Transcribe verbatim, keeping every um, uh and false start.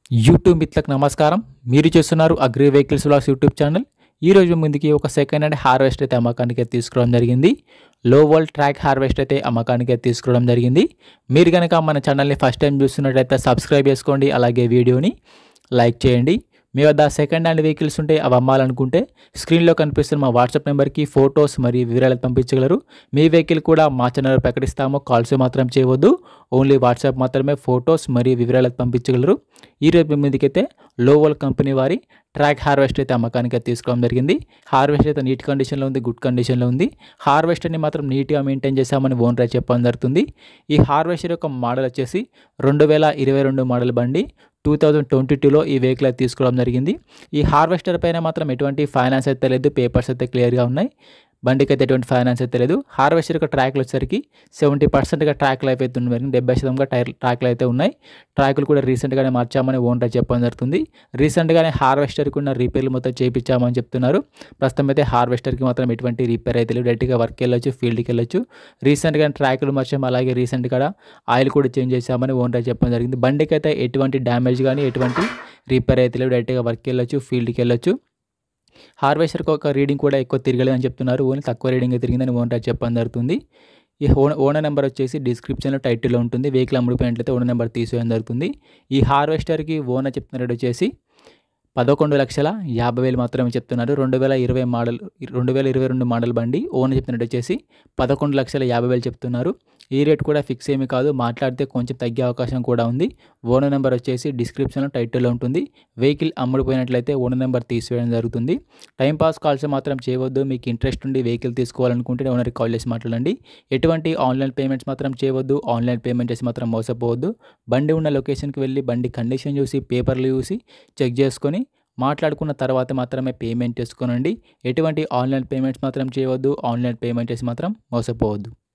YouTube మిత్రులకు నమస్కారం. మీరు చూస్తున్నారు agri vehicles vlogs YouTube channel. ఈరోజు ముందుకి ఒక సెకండ్ హ్యాండ్ హార్వెస్టర్ అయితే అమ్మకానికి అయితే తీసుకురావడం జరిగింది. లో వోల్ట్ ట్రాక్ హార్వెస్టర్ అయితే అమ్మకానికి అయితే తీసుకురావడం జరిగింది. మీరు కనుక మన ఛానల్ని ఫస్ట్ టైం చూస్తున్నట్లయితే సబ్స్క్రైబ్ చేసుకోండి, అలాగే వీడియోని లైక్ చేయండి. మీ వద్ద సెకండ్ హ్యాండ్ వెహికల్స్ ఉంటే అవి అమ్మాలనుకుంటే స్క్రీన్లో కనిపిస్తున్న మా వాట్సాప్ నెంబర్కి ఫొటోస్ మరియు వివరాలు పంపించగలరు. మీ వెహికల్ కూడా మా ఛానల్లో ప్రకటిస్తాము. కాల్స్ మాత్రం చేయవద్దు, ఓన్లీ వాట్సాప్ మాత్రమే ఫొటోస్ మరియు వివరాలు పంపించగలరు. ఈరోజు మీ ముందుకైతే లోవల్ కంపెనీ వారి ట్రాక్ హార్వెస్టర్ అయితే అమ్మకానికి అయితే తీసుకోవడం జరిగింది. హార్వెస్టర్ అయితే నీట్ కండిషన్లో ఉంది, గుడ్ కండిషన్లో ఉంది. హార్వెస్టర్ని మాత్రం నీట్గా మెయింటైన్ చేశామని ఓనర్ చెప్పడం జరుగుతుంది. ఈ హార్వెస్టర్ యొక్క మోడల్ వచ్చేసి రెండు వేల ఇరవై రెండు మోడల్ బండి. టూ థౌజండ్ ట్వంటీ టూలో ఈ వెహికల్ అయితే తీసుకోవడం జరిగింది. ఈ హార్వెస్టర్ పైన మాత్రం ఎటువంటి ఫైనాన్స్ అయితే లేదు, పేపర్స్ అయితే క్లియర్గా ఉన్నాయి. బండికి అయితే ఎటువంటి ఫైనాన్స్ అయితే లేదు. హార్వెస్టర్ యొక్క ట్రాక్లు వచ్చేసరికి సెవెంటీ పర్సెంట్గా ట్రాక్ లైఫ్ అయితే ఉంది, డెబ్బై శాతంగా టైర్ ట్రాక్లు అయితే ఉన్నాయి. ట్రాకులు కూడా రీసెంట్గానే మార్చామని ఓనర్ చెప్పడం జరుగుతుంది. రీసెంట్గానే హార్వెస్టర్కి ఉన్న రిపేర్లు మొత్తం చేయించామని చెప్తున్నారు. ప్రస్తుతం అయితే హార్వెస్టర్కి మాత్రం ఎటువంటి రిపేర్ అయితే లేదు, డైరెక్ట్గా వర్క్ వెళ్ళొచ్చు, ఫీల్డ్కి వెళ్ళొచ్చు. రీసెంట్గానే ట్రాకులు మార్చాము, అలాగే రీసెంట్గా ఆయిల్ కూడా చేంజ్ చేశామని ఓనర్ చెప్పడం జరిగింది. బండికి అయితే ఎటువంటి డ్యామేజ్ కానీ ఎటువంటి రిపేర్ అయితే లేదు, డైరెక్ట్గా వర్క్ వెళ్ళొచ్చు, ఫీల్డ్కి వెళ్ళొచ్చు. హార్వెస్టర్కి ఒక రీడింగ్ కూడా ఎక్కువ తిరగలేదని చెప్తున్నారు, ఓన్లీ తక్కువ రీడింగ్ తిరిగిందని ఓనర్ చెప్పడం జరుగుతుంది. ఈ ఓనర్ నెంబర్ వచ్చేసి డిస్క్రిప్షన్లో టైటిల్లో ఉంటుంది. వెహికల్ అమ్ముడిపోయినట్లయితే ఓనర్ నెంబర్ తీసేయడం జరుగుతుంది. ఈ హార్వెస్టర్కి ఓనర్ చెప్తున్న రేట్ వచ్చేసి పదకొండు లక్షల యాభై వేలు మాత్రమే చెప్తున్నారు. రెండు వేల ఇరవై మోడల్ రెండు వేల ఇరవై రెండు మోడల్ బండి. ఓనర్ చెప్తున్నట్టు వచ్చేసి పదకొండు లక్షల యాభై వేలు చెప్తున్నారు. ఈ రేట్ కూడా ఫిక్స్ ఏమీ కాదు, మాట్లాడితే కొంచెం తగ్గే అవకాశం కూడా ఉంది. ఓనర్ నెంబర్ వచ్చేసి డిస్క్రిప్షన్లో టైటిల్లో ఉంటుంది. వెహికల్ అమ్ముడిపోయినట్లయితే ఓనర్ నెంబర్ తీసివేయడం జరుగుతుంది. టైంపాస్ కాల్స్ మాత్రం చేయవద్దు. మీకు ఇంట్రెస్ట్ ఉండి వెహికల్ తీసుకోవాలనుకుంటే ఓనర్కి కాల్ చేసి మాట్లాడండి. ఎటువంటి ఆన్లైన్ పేమెంట్స్ మాత్రం చేయవద్దు. ఆన్లైన్ పేమెంట్ చేసి మాత్రం మోసపోవద్దు. బండి ఉన్న లొకేషన్కి వెళ్ళి బండి కండిషన్ చూసి పేపర్లు చూసి చెక్ చేసుకొని మాట్లాడుకున్న తర్వాత మాత్రమే పేమెంట్ చేసుకోనండి. ఎటువంటి ఆన్లైన్ పేమెంట్స్ మాత్రం చేయవద్దు. ఆన్లైన్ పేమెంట్ చేసి మాత్రం మోసపోవద్దు.